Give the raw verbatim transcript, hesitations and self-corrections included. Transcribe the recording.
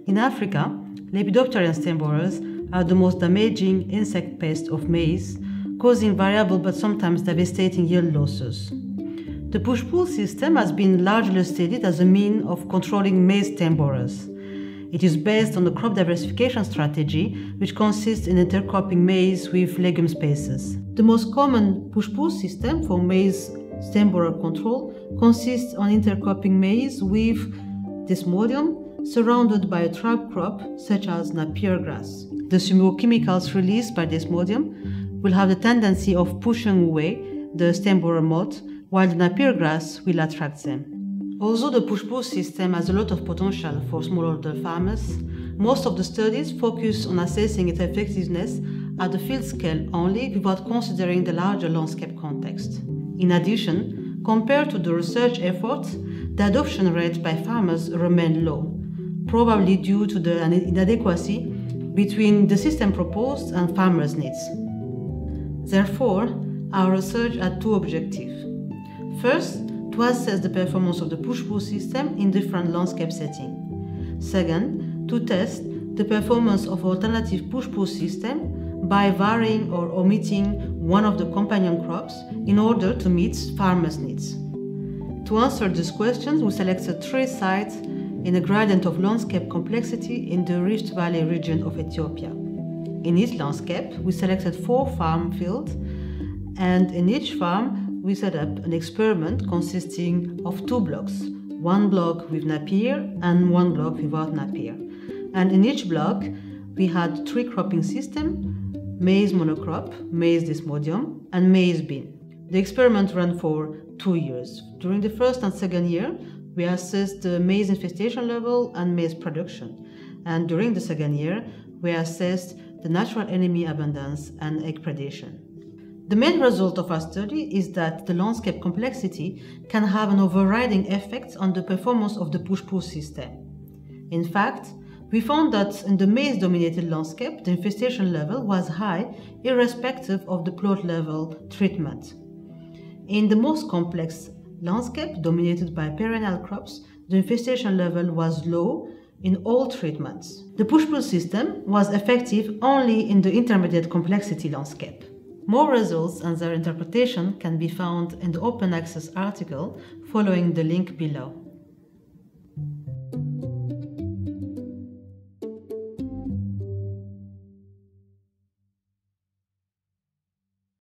In Africa, Lepidopteran stem borers are the most damaging insect pest of maize, causing variable but sometimes devastating yield losses. The push-pull system has been largely studied as a means of controlling maize stem borers. It is based on the crop diversification strategy, which consists in intercropping maize with legume spaces. The most common push-pull system for maize stem borer control consists on intercropping maize with Desmodium surrounded by a tribe crop such as Napier grass. The sumo chemicals released by Desmodium will have the tendency of pushing away the stem borer moth, while the Napier grass will attract them. Although the push-pull system has a lot of potential for smallholder farmers, most of the studies focus on assessing its effectiveness at the field scale only without considering the larger landscape context. In addition, compared to the research efforts, the adoption rate by farmers remained low, probably due to the inadequacy between the system proposed and farmers' needs. Therefore, our research had two objectives. First, to assess the performance of the push-pull system in different landscape settings. Second, to test the performance of alternative push-pull system by varying or omitting one of the companion crops in order to meet farmers' needs. To answer these questions, we selected three sites in a gradient of landscape complexity in the Rift Valley region of Ethiopia. In each landscape, we selected four farm fields, and in each farm, we set up an experiment consisting of two blocks, one block with Napier and one block without Napier. And in each block, we had three cropping systems: maize monocrop, maize Desmodium, and maize bean. The experiment ran for two years. During the first and second year, we assessed the maize infestation level and maize production. And during the second year, we assessed the natural enemy abundance and egg predation. The main result of our study is that the landscape complexity can have an overriding effect on the performance of the push-pull system. In fact, we found that in the maize-dominated landscape, the infestation level was high, irrespective of the plot level treatment. In the most complex landscape, dominated by perennial crops, the infestation level was low in all treatments. The push-pull system was effective only in the intermediate complexity landscape. More results and their interpretation can be found in the open access article following the link below.